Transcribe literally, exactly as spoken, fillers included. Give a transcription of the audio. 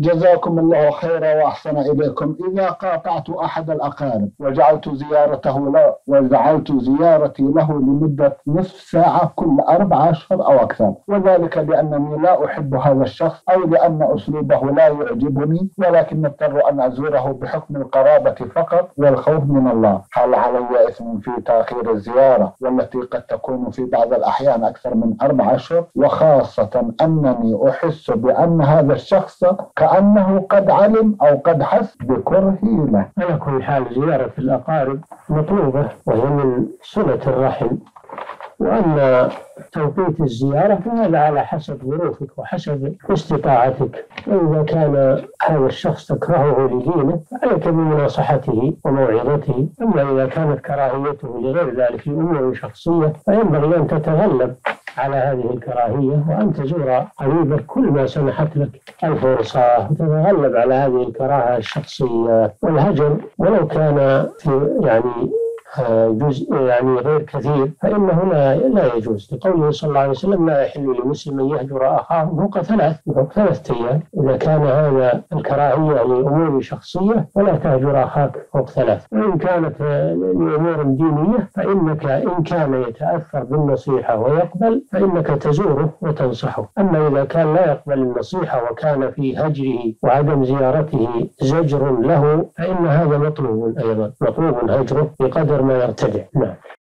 جزاكم الله خيرا وأحسن إليكم. إذا قاطعت أحد الأقارب وجعلت زيارته له وجعلت زيارتي له لمدة نصف ساعة كل أربع أشهر أو أكثر، وذلك لأنني لا أحب هذا الشخص أو لأن أسلوبه لا يعجبني، ولكن اضطر أن أزوره بحكم القرابة فقط والخوف من الله، هل علي إثم في تأخير الزيارة والتي قد تكون في بعض الأحيان أكثر من أربع أشهر، وخاصة أنني أحس بأن هذا الشخص كأنه قد علم أو قد حس بكرهي له؟ على كل حال زيارة الأقارب مطلوبة وهي من صلة الرحم، وأما توقيت الزيارة فهذا على حسب ظروفك وحسب استطاعتك، وإذا كان هذا الشخص تكرهه لدينه عليك بمناصحته وموعظته، أما إذا كانت كراهيته لغير ذلك لأمور شخصية فينبغي أن تتغلب على هذه الكراهية وأن تزور قريبك كل ما سمحت لك الفرصة، وتتغلب على هذه الكراهة الشخصية. والهجر ولو كان في يعني جزء يعني غير كثير فإنه لا لا يجوز، لقوله صلى الله عليه وسلم: لا يحل لمسلم أن يهجر أخاه فوق ثلاث فوق ثلاثة أيام. إذا كان هذا الكراهية لأمور شخصية فلا تهجر أخاك فوق ثلاث، وإن كانت لأمور دينية فإنك إن كان يتأثر بالنصيحة ويقبل فإنك تزوره وتنصحه. أما إذا كان لا يقبل النصيحة وكان في هجره وعدم زيارته زجر له فإن هذا مطلوب، أيضا مطلوب هجره بقدر ما يرتدع. نعم.